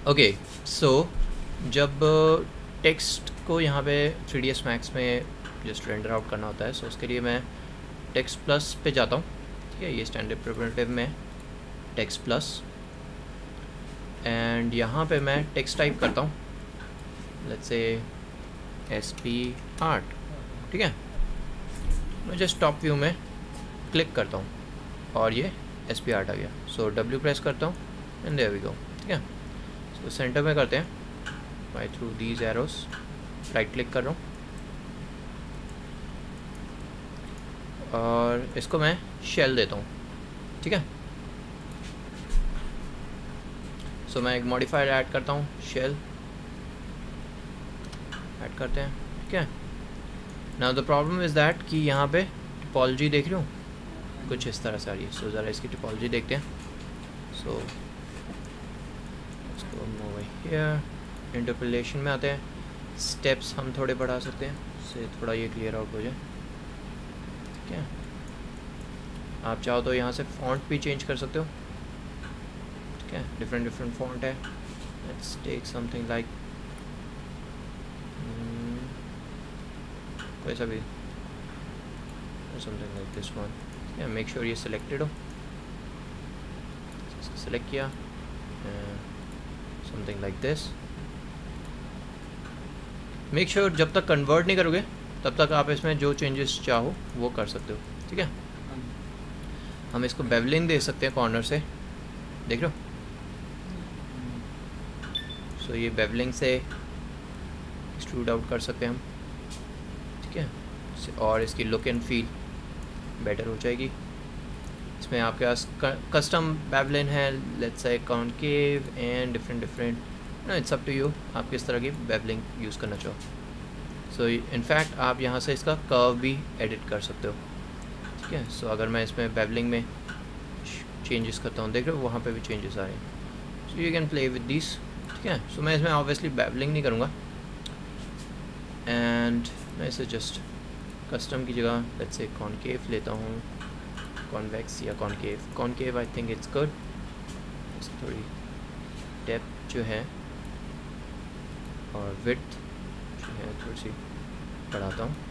Okay, सो जब text को यहाँ पे 3ds Max में जस्ट रेंडर आउट करना होता है, सो उसके लिए मैं टेक्स्ट प्लस पे जाता हूँ। ठीक है, ये स्टैंडर्ड प्रिमिटिव में टेक्स्ट प्लस, एंड यहाँ पे मैं टेक्स्ट टाइप करता हूँ, लेट्स से SP आर्ट। ठीक है, मैं जस्ट टॉप व्यू में क्लिक करता हूँ और ये SP आर्ट आ गया। सो W प्रेस करता हूँ एंड देयर वी गो। ठीक है, सो सेंटर में करते हैं by through these arrows, right click कर रहा हूँ और इसको मैं शेल देता हूँ। ठीक है, सो मैं एक मॉडिफायर ऐड करता हूँ, शेल ऐड करते हैं। ठीक है, now the problem is that कि यहाँ पे टिपोलॉजी देख रहे हो कुछ इस तरह से आ रही है। सो ज़रा इसकी टिपोलॉजी देखते हैं। सो इसको मूव हियर, इंटरपोलेशन में आते हैं, स्टेप्स हम थोड़े बढ़ा सकते हैं, से थोड़ा ये क्लियर आउट हो जाए। ठीक है, आप चाहो तो यहाँ से फॉन्ट भी चेंज कर सकते हो। ठीक है, डिफरेंट फॉन्ट है। लेट्स टेक समथिंग लाइक कोई सा भी, समथिंग लाइक दिस वन। ठीक है, मेक श्योर ये सिलेक्टेड हो, सेलेक्ट किया, something like this. Make sure जब तक कन्वर्ट नहीं करोगे तब तक आप इसमें जो चेंजेस चाहो वो कर सकते हो। ठीक है, हम इसको बेवलिंग दे सकते हैं कॉर्नर से, देख रहे हो। सो ये बेवलिंग से एक्सट्रूड आउट कर सकते हैं हम। ठीक है, और इसकी लुक एंड फील बेटर हो जाएगी। इसमें आपके पास कस्टम बेवलिन है, let's say concave and different no, it's up to you आप किस तरह की बेवलिंग यूज़ करना चाहो। सो इनफैक्ट आप यहाँ से इसका कर्व भी एडिट कर सकते हो। ठीक है, सो अगर मैं इसमें बेवलिंग में चेंजेस करता हूँ, देख रहे हो वहाँ पे भी चेंजेस आ रहे हैं। So you can play with this. ठीक है, सो मैं इसमें ऑब्वियसली बेवलिंग नहीं करूँगा एंड मैं इसे जस्ट कस्टम की जगह लेट्स से कॉनकेव लेता हूँ, कॉन्वेक्स या concave I think it's good. थोड़ी डेप्थ जो है और विड्थ जो है थोड़ी सी बढ़ाता हूँ।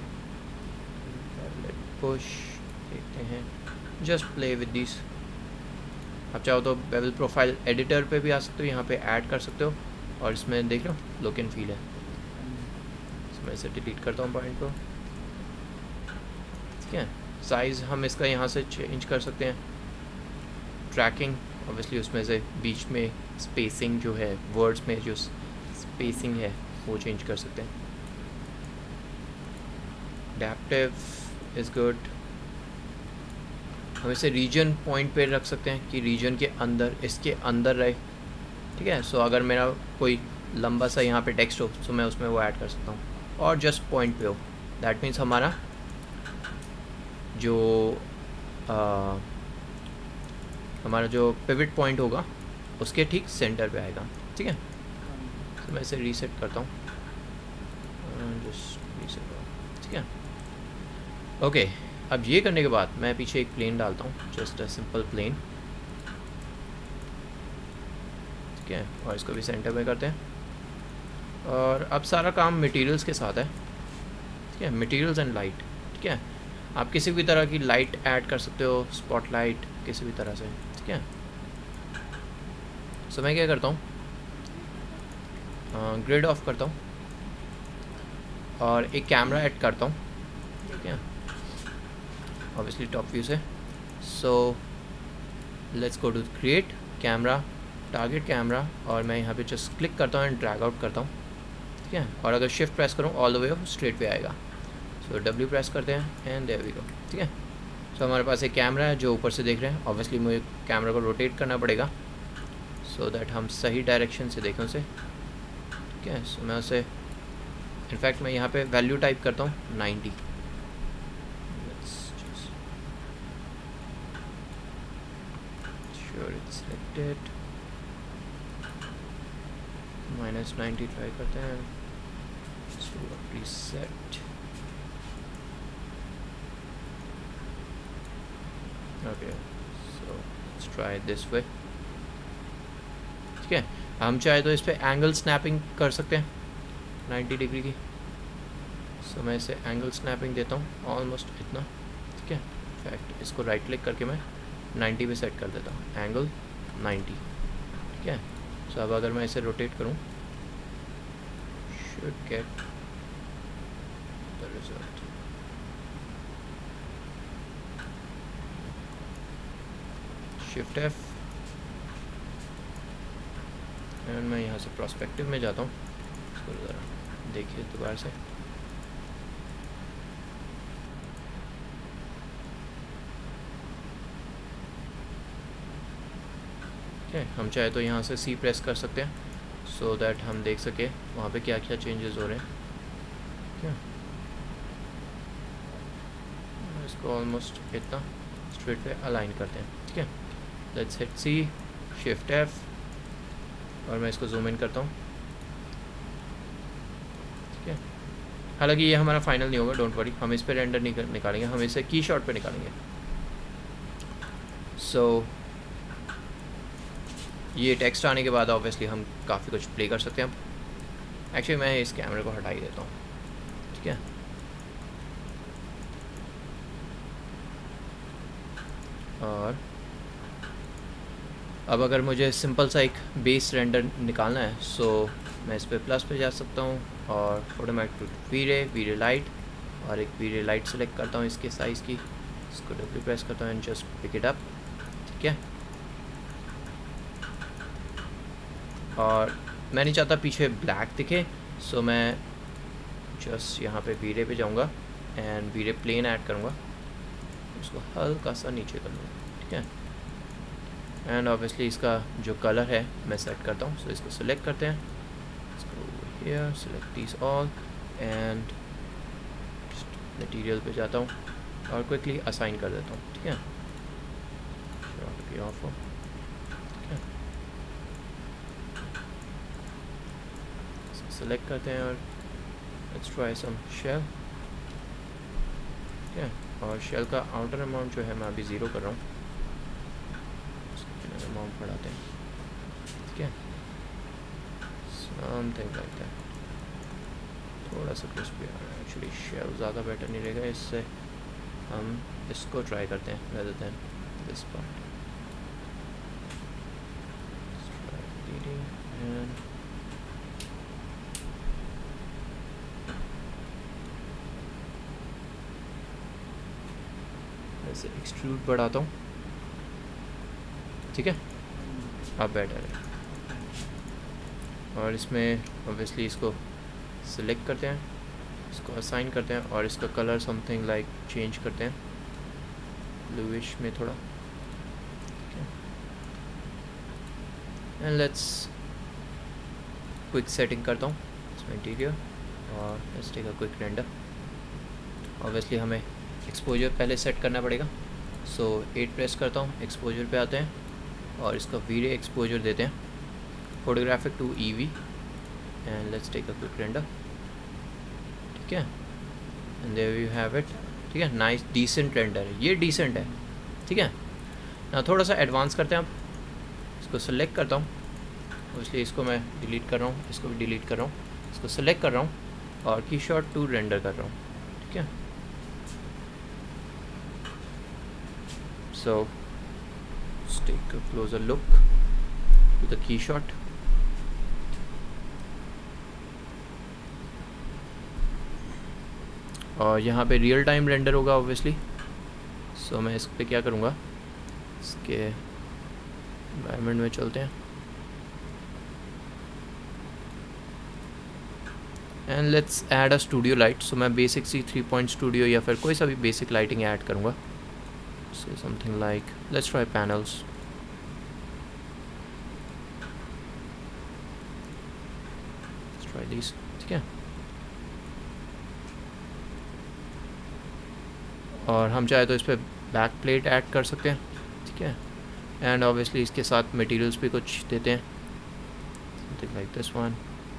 पुश देखते हैं, जस्ट प्ले विद दिस। आप चाहो तो बेवल प्रोफाइल एडिटर पे भी आ सकते हो, यहाँ पे ऐड कर सकते हो और इसमें देख लो लुक एंड फील है। मैं इसे डिलीट करता हूँ पॉइंट को। ठीक है, साइज़ हम इसका यहाँ से चेंज कर सकते हैं। ट्रैकिंग ऑब्वियसली उसमें से बीच में स्पेसिंग जो है, वर्ड्स में जो स्पेसिंग है वो चेंज कर सकते हैं। Adaptive is good. हम इसे रीजन पॉइंट पे रख सकते हैं कि रीजन के अंदर, इसके अंदर रहे। ठीक है, सो अगर मेरा कोई लंबा सा यहाँ पे टेक्स्ट हो तो मैं उसमें वो ऐड कर सकता हूँ, और जस्ट पॉइंट पे हो, दैट मीन्स हमारा जो पिवट पॉइंट होगा उसके ठीक सेंटर पे आएगा। ठीक है, तो मैं इसे रीसेट करता हूँ, जस्ट रीसेट। ठीक है, ओके, अब ये करने के बाद मैं पीछे एक प्लेन डालता हूँ, जस्ट अ सिंपल प्लेन। ठीक है, और इसको भी सेंटर में करते हैं। और अब सारा काम मटेरियल्स के साथ है। ठीक है, मटेरियल्स एंड लाइट। ठीक है, आप किसी भी तरह की लाइट ऐड कर सकते हो, स्पॉटलाइट किसी भी तरह से। ठीक है, सो मैं क्या करता हूँ, ग्रिड ऑफ करता हूँ और एक कैमरा ऐड करता हूँ। ठीक है, ऑब्वियसली टॉप व्यू से। So let's go to create camera, target camera, और मैं यहाँ पे जस्ट क्लिक करता हूँ एंड ड्रैग आउट करता हूँ। ठीक है, और अगर शिफ्ट प्रेस करूँ ऑल द वे स्ट्रेट पे आएगा। सो W प्रेस करते हैं एंड देयर वी गो। ठीक है, सो हमारे पास एक कैमरा है जो ऊपर से देख रहे हैं। ऑब्वियसली मुझे कैमरा को रोटेट करना पड़ेगा सो दैट हम सही डायरेक्शन से देखें उसे। ठीक है, सो मैं उसे इनफैक्ट मैं यहाँ पे वैल्यू टाइप करता हूँ 90। श्योर इट्स सिलेक्टेड, -90 ट्राई करते हैं। So reset, okay, so let's try this way. ठीक है, हम चाहे तो इस पर एंगल स्नैपिंग कर सकते हैं 90 डिग्री की। सो मैं इसे एंगल स्नैपिंग देता हूँ ऑलमोस्ट इतना, ठीक है। इनफैक्ट इसको राइट क्लिक करके मैं 90 पे सेट कर देता हूँ, एंगल 90, ठीक है। सो अब अगर मैं इसे रोटेट करूँ, should get the result. Shift F and मैं यहाँ से प्रोस्पेक्टिव में जाता हूँ, इसको ज़रा देखिए दोबारा से। ठीक है, हम चाहे तो यहाँ से C प्रेस कर सकते हैं सो दैट हम देख सके वहाँ पे क्या क्या चेंजेस हो रहे हैं। क्या इसको ऑलमोस्ट इतना स्ट्रेट पे अलाइन करते हैं, ठीक है। Let's hit C, shift F और मैं इसको जूम इन करता हूँ, ठीक है। हालांकि ये हमारा फाइनल नहीं होगा, डोंट वरी, हम इस पे रेंडर निकालेंगे, हम इसे की शॉट पे निकालेंगे। सो ये टेक्स्ट आने के बाद ऑब्वियसली हम काफ़ी कुछ प्ले कर सकते हैं। अब एक्चुअली मैं इस कैमरे को हटा ही देता हूँ, ठीक है। और अब अगर मुझे सिंपल सा एक बेस रेंडर निकालना है सो मैं इस पर प्लस पे जा सकता हूँ और photometric to V Ray light, और एक वी रे लाइट सेलेक्ट करता हूँ इसके साइज़ की, इसको डब्ल्यू प्रेस करता हूँ and just pick it up, ठीक है। और मैं नहीं चाहता पीछे ब्लैक दिखे सो मैं जस्ट यहाँ पे वी रे पे जाऊँगा and V Ray plane add करूँगा, उसको हल्का सा नीचे कर लूँगा, ठीक है। एंड ऑब्वियसली इसका जो कलर है मैं सेट करता हूँ, सो इसको सिलेक्ट करते हैं, इसको here select this all and material पे जाता हूँ और क्विकली असाइन कर देता हूँ, ठीक है। ऑफ हो, ठीक है। सेलेक्ट करते हैं और लेट्स ट्राई सम शेल, ठीक है। और शेल का आउटर अमाउंट जो है मैं अभी 0 कर रहा हूँ, अमाउंट बढ़ाते हैं, ठीक है। समथिंग लाइक दैट, थोड़ा सा क्रिस्पी आ रहा है। एक्चुअली शेल ज़्यादा बेटर नहीं रहेगा, इससे हम इसको ट्राई करते हैं rather than this part. Let's try deleting and ऐसे एक्सट्रूड बढ़ाता हूँ, ठीक है। अब बेटर है। और इसमें ऑब्वियसली इसको सिलेक्ट करते हैं, इसको असाइन करते हैं और इसका कलर समथिंग लाइक चेंज करते हैं ब्लूइश में थोड़ा, एंड लेट्स क्विक सेटिंग करता हूँ इसमें इंटीरियर और let's take a quick render. Obviously हमें एक्सपोजर पहले सेट करना पड़ेगा, सो 8 प्रेस करता हूँ, एक्सपोजर पे आते हैं और इसका वी रे एक्सपोजर देते हैं, photographic to EV and let's take a quick render, ठीक है। And there you have it, ठीक है। नाइस डिसेंट रेंडर है, ये डिसेंट है, ठीक है ना। थोड़ा सा एडवांस करते हैं, अब इसको सेलेक्ट करता हूँ, इसलिए इसको मैं डिलीट कर रहा हूँ, इसको भी डिलीट कर रहा हूँ, इसको सेलेक्ट कर रहा हूँ और की शॉट टू रेंडर कर रहा हूँ, ठीक है। So take a closer look to the KeyShot, और यहाँ पे रियल टाइम रेंडर होगा ऑब्वियसली। सो मैं इस पर क्या करूँगा, इसके एनवायरनमेंट में चलते हैं and let's add a studio light. So मैं बेसिक सी 3 पॉइंट स्टूडियो या फिर कोई सा भी बेसिक लाइटिंग ऐड करूँगा। So something like let's try panels, let's try this, ठीक है। और हम चाहे तो इस पर बैक प्लेट ऐड कर सकते हैं, ठीक है। एंड ऑब्वियसली इसके साथ मटेरियल्स भी कुछ देते हैं, something like this one,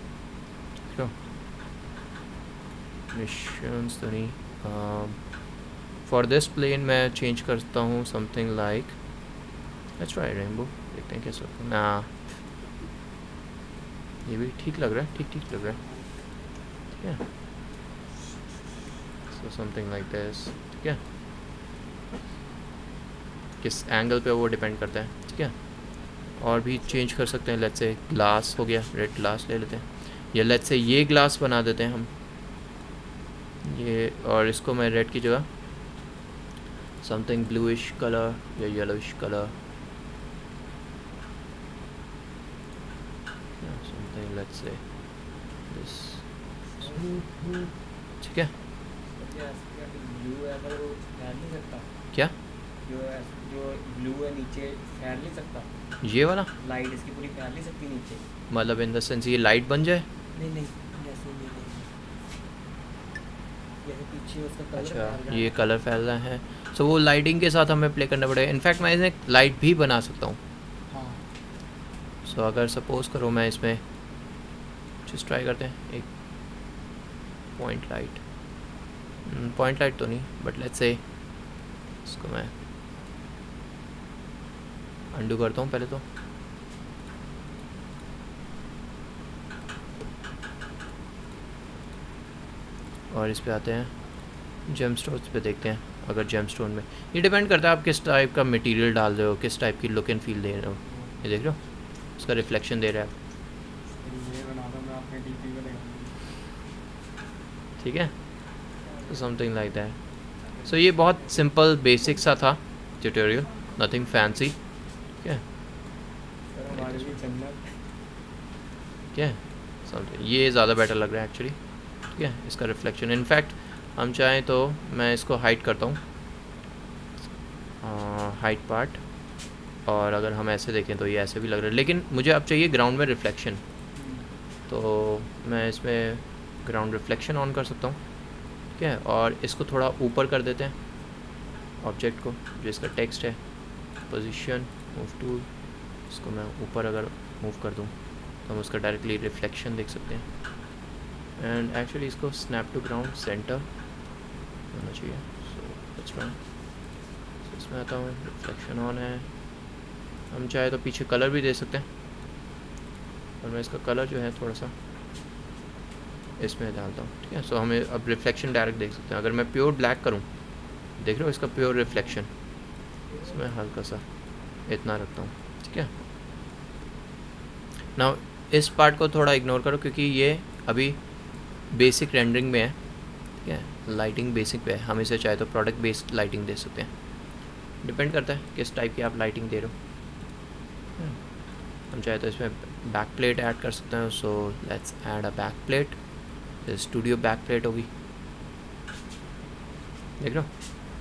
missions तो नहीं। फॉर दिस प्लेन मैं चेंज करता हूँ something like let's try rainbow, देखते हैं कैसे होता है ना। ये भी ठीक लग रहा है, ठीक ठीक लग रहा है, ठीक है। सो समथिंग लाइक दिस, ठीक है। किस एंगल पे वो डिपेंड करता है, ठीक है। और भी चेंज कर सकते हैं, लेट्स से ग्लास हो गया, रेड ग्लास ले लेते हैं, या लेट्स से ये ग्लास बना देते हैं हम ये, और इसको मैं रेड की जगह समथिंग ब्लूइश कलर या yellowish colour, something let's say this, ठीक है। क्या जो ब्लू है नीचे फैल नहीं सकता, ये वाला लाइट इसकी पूरी फैल नहीं सकती नीचे? मतलब इन द सेंस ये लाइट बन जाए? नहीं नहीं, जैसे ये नहीं, जैसे पीछे उसका कलर अच्छा, फैल रहा ये है। कलर फैल रहा है, सो वो लाइटिंग के साथ हमें प्ले करना पड़ेगा। इनफैक्ट मैं इसमें लाइट भी बना सकता हूँ। हाँ, सो अगर सपोज करो मैं इसमें जस्ट ट्राई करते हैं एक पॉइंट लाइट, पॉइंट लाइट तो नहीं, बट लेट्स से इसको मैं अंडू करता हूँ पहले तो, और इस पे आते हैं जेमस्टोन्स पे, देखते हैं अगर जेमस्टोन में, ये डिपेंड करता है आप किस टाइप का मटेरियल डाल रहे हो, किस टाइप की लुक एंड फील दे रहे हो। ये देख रहे हो उसका रिफ्लेक्शन दे रहा है, ये बना दो, मैं आपके डीपी में लगाऊंगा। ठीक है। तो समथिंग लाइक दैट। सो ये बहुत सिंपल बेसिक सा था ट्यूटोरियल, नथिंग फैंसी, ठीक है। हमारे भी जन्नत क्या है समथिंग, ये ज़्यादा बेटर लग रहा है एक्चुअली, ठीक है। इसका रिफ्लेक्शन, इनफैक्ट हम चाहें तो मैं इसको हाइड करता हूँ, हाइड पार्ट, और अगर हम ऐसे देखें तो ये ऐसे भी लग रहा है, लेकिन मुझे अब चाहिए ग्राउंड में रिफ्लेक्शन, तो मैं इसमें ग्राउंड रिफ्लेक्शन ऑन कर सकता हूँ, ठीक है। और इसको थोड़ा ऊपर कर देते हैं ऑब्जेक्ट को, जो इसका टेक्स्ट है, पोजीशन मूव टूल, इसको मैं ऊपर अगर मूव कर दूँ तो हम उसका डायरेक्टली रिफ्लेक्शन देख सकते हैं। एंड एक्चुअली इसको स्नैप टू ग्राउंड सेंटर होना चाहिए, सो दैट्स राइट। सो इसमें आता हूँ, रिफ्लेक्शन ऑन है, हम चाहे तो पीछे कलर भी दे सकते हैं, और मैं इसका कलर जो है थोड़ा सा इसमें डालता हूँ, ठीक है। सो हमें अब रिफ्लेक्शन डायरेक्ट देख सकते हैं। अगर मैं प्योर ब्लैक करूँ, देख रहे हो इसका प्योर रिफ्लेक्शन, इसमें हल्का सा इतना रखता हूँ, ठीक है। नाउ इस पार्ट को थोड़ा इग्नोर करो क्योंकि ये अभी बेसिक रेंडरिंग में है, ठीक है। लाइटिंग बेसिक पे है, हम इसे चाहे तो प्रोडक्ट बेस्ड लाइटिंग दे सकते हैं, डिपेंड करता है किस टाइप की आप लाइटिंग दे रहे हो। हम चाहे तो इसमें बैक प्लेट ऐड कर सकते हैं, so let's add a back plate, studio back plate होगी, देख रहे हो।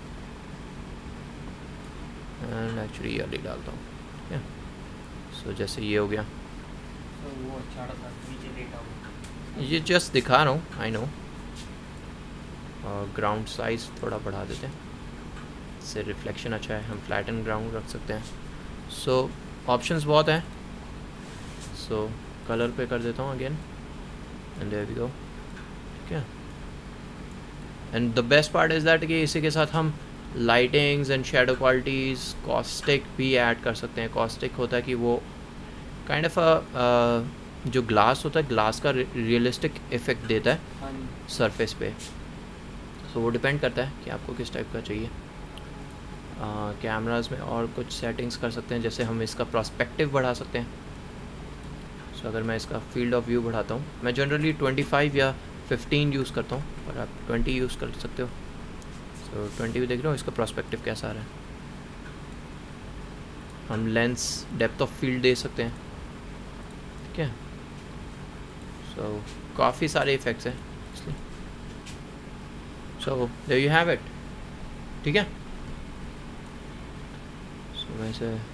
एंड एक्चुअली ये डालता हूँ, ठीक है। सो जैसे ये हो गया, तो वो अच्छा था, नीचे लेटा हुआ। ये जस्ट दिखा रहा हूँ, आई नो। और ग्राउंड साइज थोड़ा बढ़ा देते हैं, इससे रिफ्लेक्शन अच्छा है, हम फ्लैट एंड ग्राउंड रख सकते हैं। सो ऑप्शंस बहुत हैं, सो कलर पे कर देता हूँ again, and there we go, ठीक है। And the best part is that कि इसी के साथ हम lightings and shadow qualities, caustic भी ऐड कर सकते हैं। कॉस्टिक होता है कि वो काइंड ऑफ जो ग्लास होता है, ग्लास का रियलिस्टिक इफेक्ट देता है हाँ जी, सरफेस पे, सो वो डिपेंड करता है कि आपको किस टाइप का चाहिए। कैमरास में और कुछ सेटिंग्स कर सकते हैं, जैसे हम इसका प्रोस्पेक्टिव बढ़ा सकते हैं। सो अगर मैं इसका फील्ड ऑफ व्यू बढ़ाता हूँ, मैं जनरली 25 या 15 यूज़ करता हूँ, और आप 20 यूज़ कर सकते हो। सो 20 भी देख रहे हो, इसका प्रोस्पेक्टिव कैसा आ रहा है। हम लेंस डेप्थ ऑफ फील्ड दे सकते हैं, ठीक है। सो काफ़ी सारे इफ़ेक्ट्स हैं इसलिए। So there you have it, ठीक है। सो मैं इसे